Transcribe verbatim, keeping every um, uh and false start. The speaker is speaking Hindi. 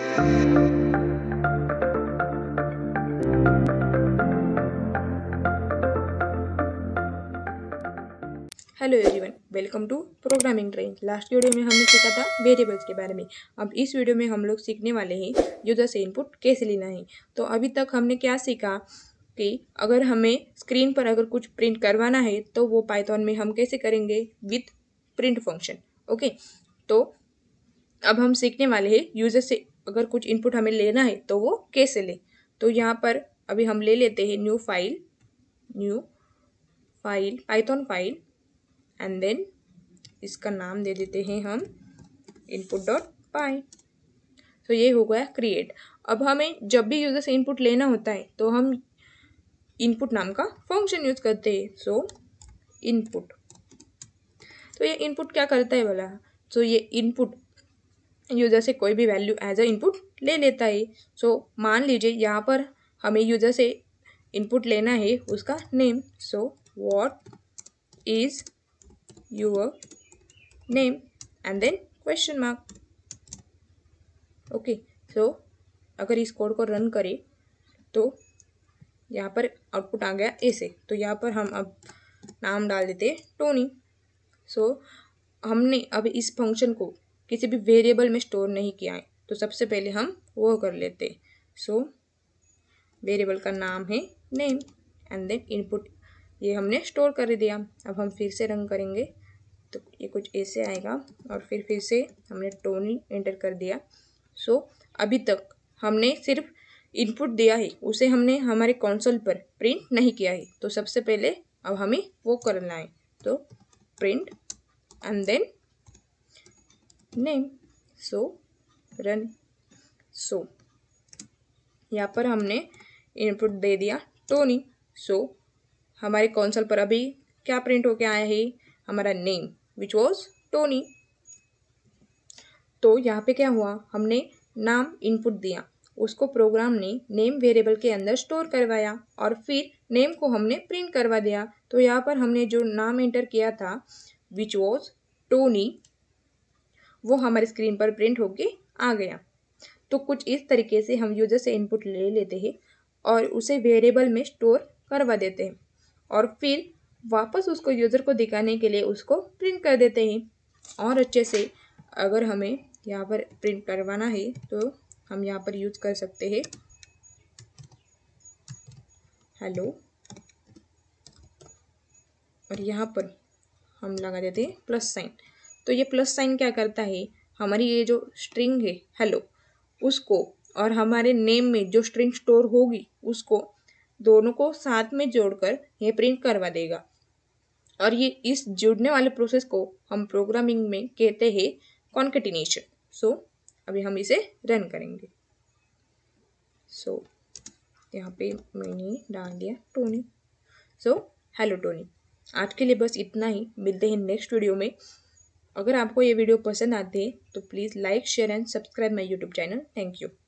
Hello everyone, welcome to programming train. Last video में हमने सीखा था वेरिएबल्स के बारे में। अब इस वीडियो में हम लोग सीखने वाले हैं यूजर से इनपुट कैसे लेना है। तो अभी तक हमने क्या सीखा कि अगर हमें स्क्रीन पर अगर कुछ प्रिंट करवाना है तो वो पाइथन में हम कैसे करेंगे, विथ प्रिंट फंक्शन। ओके, तो अब हम सीखने वाले हैं यूजर से अगर कुछ इनपुट हमें लेना है तो वो कैसे ले। तो यहाँ पर अभी हम ले लेते हैं new file, new file python file, and then इसका नाम दे देते हैं हम इनपुट डॉट पाई। तो ये हो गया क्रिएट। अब हमें जब भी यूजर से इनपुट लेना होता है तो हम इनपुट नाम का फंक्शन यूज करते हैं। सो इनपुट, तो ये इनपुट क्या करता है बोला, सो ये इनपुट यूजर से कोई भी वैल्यू एज अ इनपुट ले लेता है। सो मान लीजिए यहाँ पर हमें यूजर से इनपुट लेना है उसका name. So what is your name and then question mark। Okay, so अगर इस कोड को रन करें तो यहाँ पर आउटपुट आ गया ऐसे। तो यहाँ पर हम अब नाम डाल देते हैं टोनी। सो so, हमने अब इस फंक्शन को किसी भी वेरिएबल में स्टोर नहीं किया है, तो सबसे पहले हम वो कर लेते हैं। सो वेरिएबल का नाम है नेम एंड देन इनपुट, ये हमने स्टोर कर दिया। अब हम फिर से रन करेंगे तो ये कुछ ऐसे आएगा और फिर फिर से हमने टोनी एंटर कर दिया। सो so, अभी तक हमने सिर्फ इनपुट दिया है, उसे हमने हमारे कंसोल पर प्रिंट नहीं किया है। तो सबसे पहले अब हमें वो करना है, तो print and then name. So run. So यहाँ पर हमने इनपुट दे दिया टोनी। सो so, हमारे कंसोल पर अभी क्या प्रिंट होके आया है, हमारा नेम विच वॉज टोनी। तो यहाँ पे क्या हुआ, हमने नाम इनपुट दिया, उसको प्रोग्राम ने नेम वेरिएबल के अंदर स्टोर करवाया और फिर नेम को हमने प्रिंट करवा दिया। तो यहाँ पर हमने जो नाम एंटर किया था विच वॉज टोनी, वो हमारे स्क्रीन पर प्रिंट होके आ गया। तो कुछ इस तरीके से हम यूजर से इनपुट ले लेते हैं और उसे वेरिएबल में स्टोर करवा देते हैं और फिर वापस उसको यूज़र को दिखाने के लिए उसको प्रिंट कर देते हैं। और अच्छे से अगर हमें यहाँ पर प्रिंट करवाना है तो हम यहाँ पर यूज कर सकते हैं हेलो, और यहाँ पर हम लगा देते हैं प्लस साइन। तो ये प्लस साइन क्या करता है, हमारी ये जो स्ट्रिंग है हेलो उसको और हमारे नेम में जो स्ट्रिंग स्टोर होगी उसको दोनों को साथ में जोड़कर ये प्रिंट करवा देगा। और ये इस जुड़ने वाले प्रोसेस को हम प्रोग्रामिंग में कहते हैं कॉन्केटिनेशन। सो अभी हम इसे रन करेंगे। सो so, यहाँ पे मैंने डाल दिया टोनी। So hello Tony. आज के लिए बस इतना ही, मिलते हैं नेक्स्ट वीडियो में। अगर आपको ये वीडियो पसंद आते हैं तो please like share and subscribe my YouTube channel. Thank you.